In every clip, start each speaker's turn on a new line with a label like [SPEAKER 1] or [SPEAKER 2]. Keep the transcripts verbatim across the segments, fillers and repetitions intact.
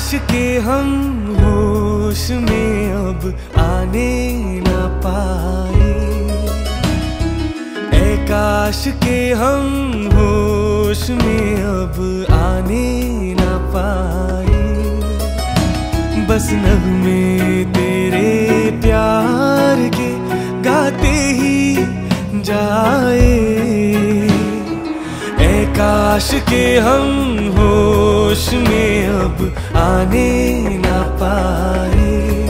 [SPEAKER 1] के हम होश में अब आने न पाए, ऐ काश के हम होश में अब आने न पाए। बस नगमे तेरे प्यार के गाते ही जाए, ऐ काश के हम होश में अब आने न पाए।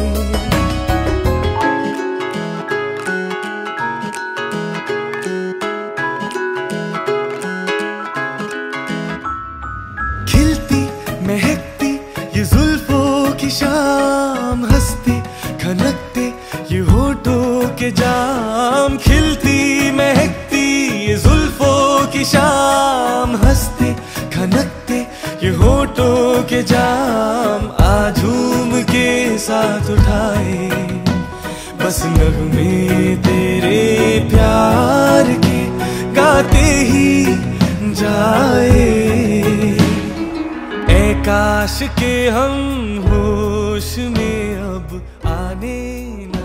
[SPEAKER 1] खिलती महकती ये जुल्फों की शाम, हंसते खनकते ये होठों के जाम। खिलती महकती ये जुल्फों की शाम, हंसते खनकते ये होठों के जाम। आ झूम के साथ उठाए बस नगमे तेरे प्यार के गाते ही जाए, ऐ काश के हम होश में अब आने न